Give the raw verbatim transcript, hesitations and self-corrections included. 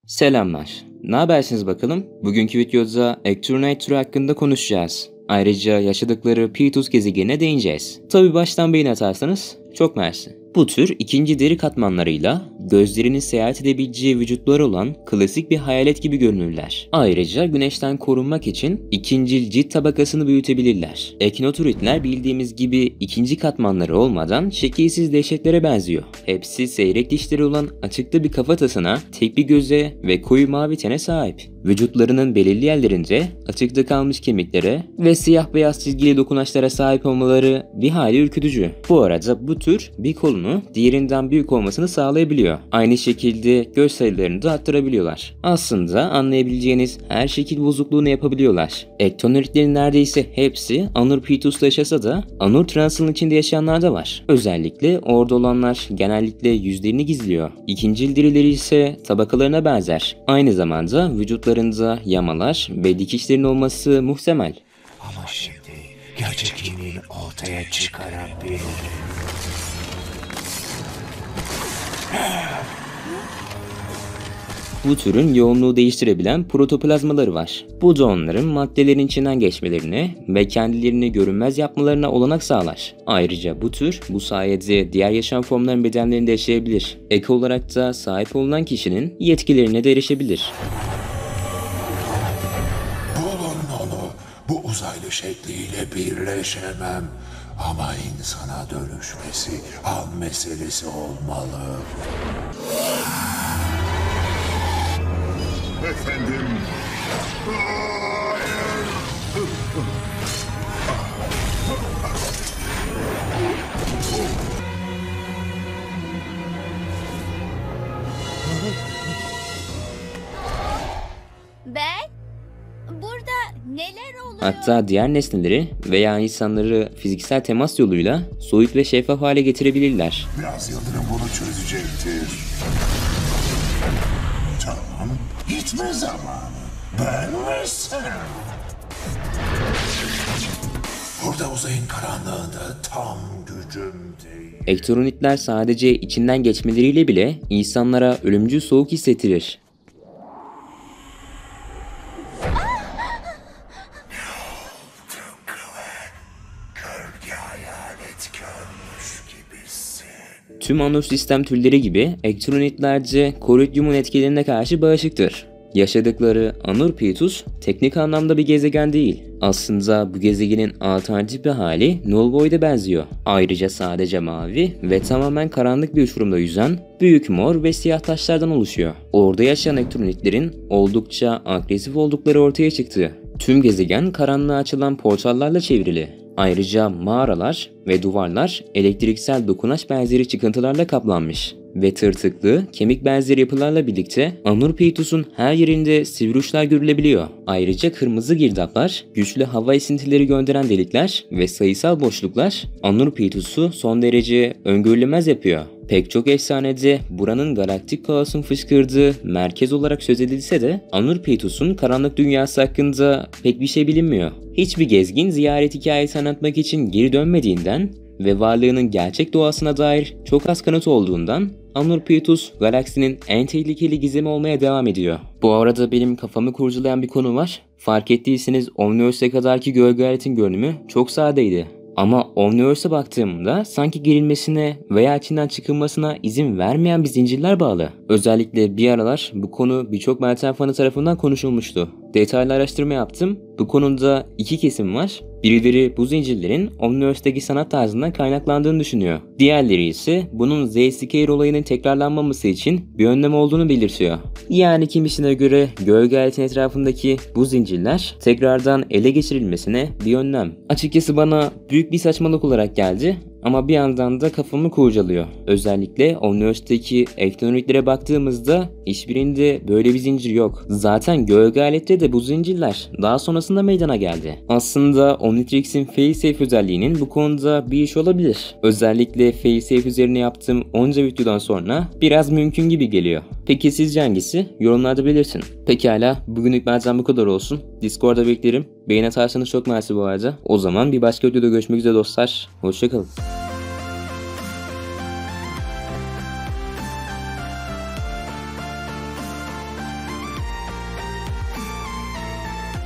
Selamlar. Ne habersiniz bakalım? Bugünkü videoda Ectronite türü hakkında konuşacağız. Ayrıca yaşadıkları Pitus gezegenine değineceğiz. Tabi baştan beyin atarsanız çok mersi. Bu tür ikinci deri katmanlarıyla gözlerinin seyahat edebileceği vücutları olan klasik bir hayalet gibi görünürler. Ayrıca güneşten korunmak için ikincil cilt tabakasını büyütebilirler. Ekinoturitler bildiğimiz gibi ikinci katmanları olmadan şekilsiz dehşetlere benziyor. Hepsi seyrek dişleri olan açıkta bir kafatasına, tek bir göze ve koyu mavi tene sahip. Vücutlarının belirli yerlerinde açıkta kalmış kemiklere ve siyah beyaz çizgili dokunaçlara sahip olmaları bir hayli ürkütücü. Bu arada bu tür bir kolunu diğerinden büyük olmasını sağlayabiliyor. Aynı şekilde göz sayılarını da arttırabiliyorlar. Aslında anlayabileceğiniz her şekil bozukluğunu yapabiliyorlar. Ektonoritlerin neredeyse hepsi Anur Pitus'ta yaşasa da Anur Trans'ın içinde yaşayanlar da var. Özellikle orada olanlar genellikle yüzlerini gizliyor. İkincil dirileri ise tabakalarına benzer. Aynı zamanda vücutlarında yamalar ve dikişlerin olması muhtemel. Ama şimdi gerçek kimliğini ortaya çıkarabilirim. Bu türün yoğunluğu değiştirebilen protoplazmaları var. Bu da onların maddelerin içinden geçmelerine ve kendilerini görünmez yapmalarına olanak sağlar. Ayrıca bu tür bu sayede diğer yaşam formlarının bedenlerinde yaşayabilir. Ek olarak da sahip olunan kişinin yetkilerine de erişebilir. Bulun onu. Bu uzaylı şekliyle birleşemem. Ama insana dönüşmesi an meselesi olmalı. Efendim. Ben? Burada neler oluyor? Hatta diğer nesneleri veya insanları fiziksel temas yoluyla soyut ve şeffaf hale getirebilirler. Biraz yıldırım bunu çözecektir. Tamam. Gitme zamanı. Ben ve sen. Burada uzayın karanlığında tam gücümdeyim. Ektoronitler sadece içinden geçmeleriyle bile insanlara ölümcül soğuk hissettirir. Tüm Anur sistem türleri gibi Ectronitler de Koridium'un etkilerine karşı bağışıktır. Yaşadıkları Anur Pitus teknik anlamda bir gezegen değil. Aslında bu gezegenin alternatif bir hali Null Void'e benziyor. Ayrıca sadece mavi ve tamamen karanlık bir uçurumda yüzen büyük mor ve siyah taşlardan oluşuyor. Orada yaşayan Ectronitlerin oldukça agresif oldukları ortaya çıktı. Tüm gezegen karanlığa açılan portallarla çevrili. Ayrıca mağaralar ve duvarlar elektriksel dokunaç benzeri çıkıntılarla kaplanmış ve tırtıklı, kemik benzeri yapılarla birlikte Anur Pitus'un her yerinde sivri uçlar görülebiliyor. Ayrıca kırmızı girdaplar, güçlü hava esintileri gönderen delikler ve sayısal boşluklar Anur Pitus'u son derece öngörülemez yapıyor. Pek çok efsanede buranın galaktik kaosun fışkırdığı merkez olarak söz edilse de Anur Pitus'un karanlık dünyası hakkında pek bir şey bilinmiyor. Hiçbir gezgin ziyaret hikayesi anlatmak için geri dönmediğinden ve varlığının gerçek doğasına dair çok az kanıt olduğundan Anur Pitus galaksinin en tehlikeli gizemi olmaya devam ediyor. Bu arada benim kafamı kurcalayan bir konu var. Fark ettiyseniz Omniverse'e kadarki gölge aletin görünümü çok sadeydi. Ama Omniverse'e baktığımda sanki girilmesine veya içinden çıkılmasına izin vermeyen bir zincirler bağlı. Özellikle bir aralar bu konu birçok Meltem fanı tarafından konuşulmuştu. Detaylı araştırma yaptım. Bu konuda iki kesim var. Birileri bu zincirlerin Omniverse'deki sanat tarzından kaynaklandığını düşünüyor. Diğerleri ise bunun Z-Scale olayının tekrarlanmaması için bir önlem olduğunu belirtiyor. Yani kimisine göre gölge aletin etrafındaki bu zincirler tekrardan ele geçirilmesine bir önlem. Açıkçası bana büyük bir saçmalık olarak geldi. Ama bir yandan da kafamı kurcalıyor. Özellikle Omniverse'deki Ectonoritlere baktığımızda hiçbirinde böyle bir zincir yok. Zaten gölge alette de bu zincirler daha sonrasında meydana geldi. Aslında Omnitrix'in Failsafe özelliğinin bu konuda bir iş olabilir. Özellikle Failsafe üzerine yaptığım onca videodan sonra biraz mümkün gibi geliyor. Peki sizce hangisi? Yorumlarda belirtin. Pekala, bugünlük benden bu kadar olsun. Discord'da beklerim. Beğeni atarsanız çok mersi bu arada. O zaman bir başka videoda görüşmek üzere dostlar. Hoşçakalın.